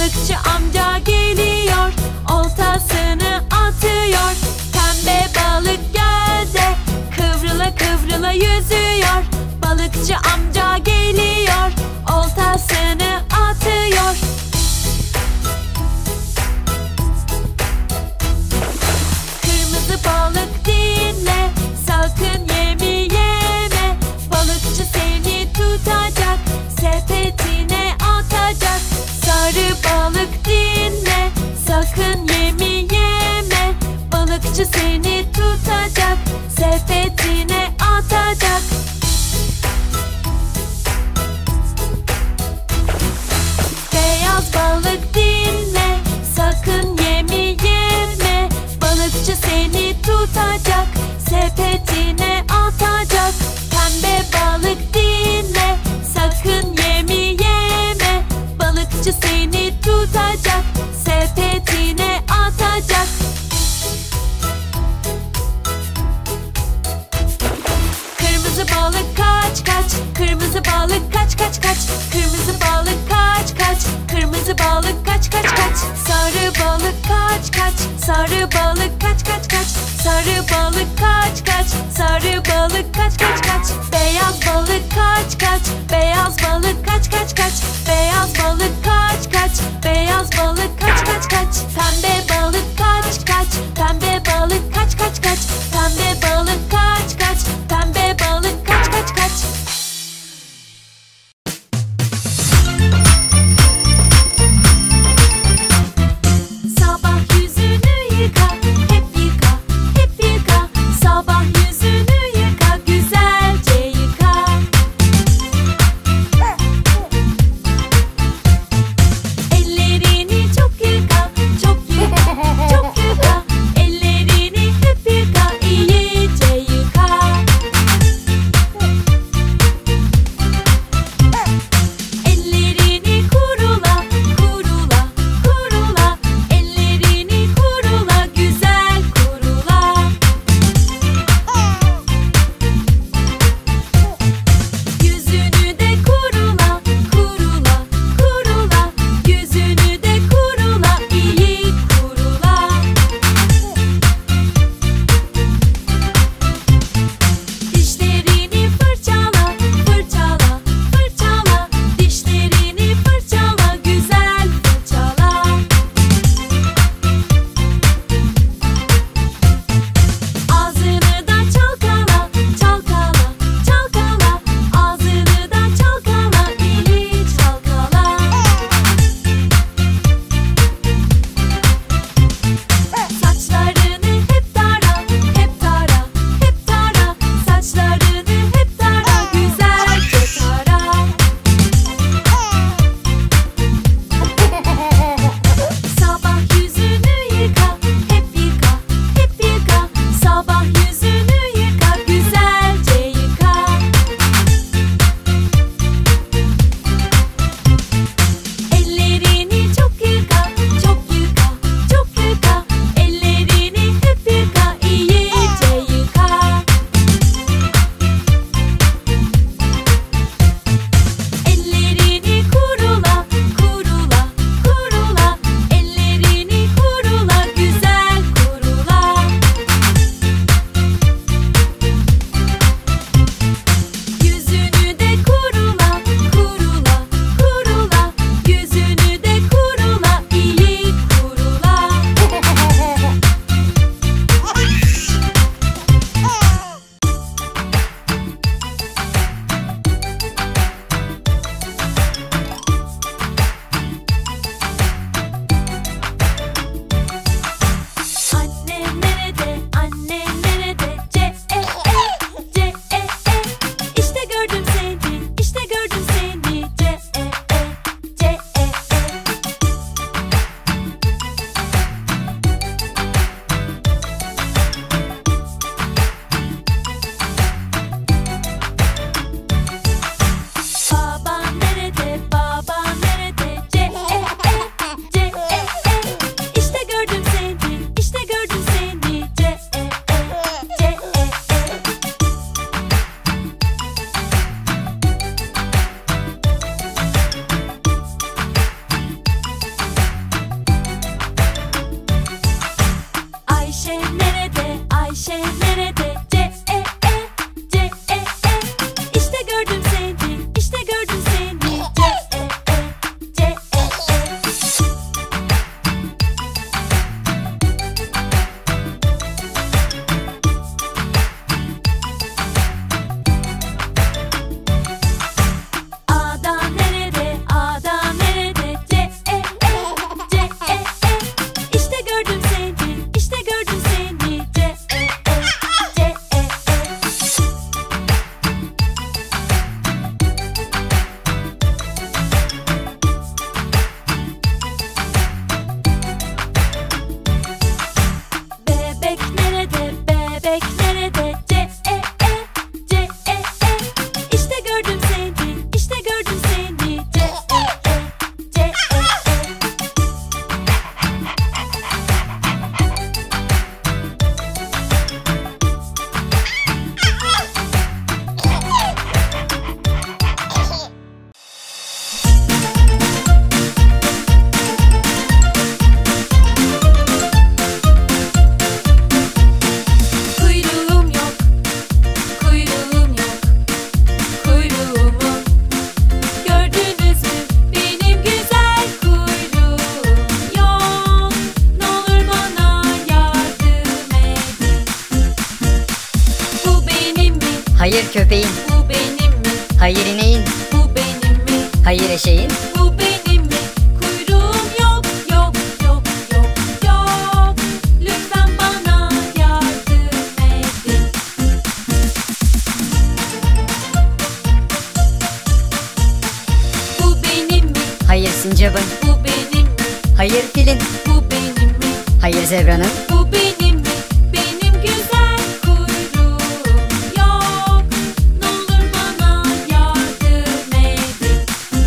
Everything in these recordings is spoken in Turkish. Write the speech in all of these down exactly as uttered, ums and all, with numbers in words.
Balıkçı amca geliyor, oltasını atıyor. Pembe balık gölde kıvrıla kıvrıla yüzüyor. Balıkçı amca geliyor, oltasını atıyor. Kırmızı balık dinle, sakın yemi yeme. Balıkçı seni tutacak, sepetine atacak. Sarı balık dinle, sakın yemi yeme. Balıkçı seni tutacak, sepetine atacak. Beyaz balık dinle, sakın yemi yeme. Balıkçı seni tutacak, sepetine atacak. Pembe balık dinle, sakın yemi yeme. Balıkçı seni tutacak, sepetine atacak. Kırmızı balık kaç kaç, kırmızı balık kaç kaç kaç. Kırmızı balık kaç kaç, kırmızı balık kaç kaç kaç. Sarı balık kaç kaç, sarı balık kaç kaç kaç. Sarı balık kaç kaç, sarı balık kaç kaç kaç. Beyaz balık kaç kaç, beyaz balık kaç kaç kaç. Beyaz balık kaç kaç, beyaz balık kaç kaç kaç. Pembe balık kaç kaç, pembe balık kaç kaç kaç. Pembe balık kaç kaç, pembe balık kaç kaç kaç. Sabah yüzünü yıka, hep yıka, hep yıka. Sabah yüzünü yıka, güzelce yıka. Ellerini çok yıka, çok yıka, çok yıka. Ellerini Hayır köpeğin. Bu benim mi? Hayır ineğin. Bu benim mi? Hayır eşeğin. Bu benim mi? Kuyruğum yok, yok, yok, yok, yok. Lütfen bana yardım edin. Bu benim mi? Hayır sincapın. Bu benim mi? Hayır filin. Bu benim mi? Hayır zebranın. Bu benim mi? Benim güzel kuyruğum yok. Ne olur bana yardım edin.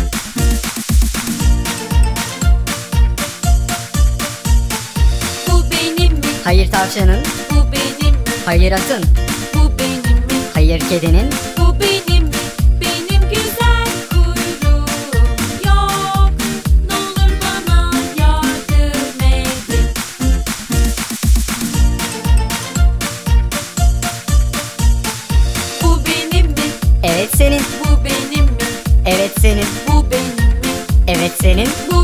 Bu benim mi? Hayır tavşanın. Bu benim mi? Hayır atın. Bu benim mi? Hayır kedinin. Bu benim mi? Benim güzel kuyruğum yok. Ne olur bana yardım edin. Bu benim mi? Evet senin. Bu benim mi? Evet senin. Bu benim mi? Evet senin. Bu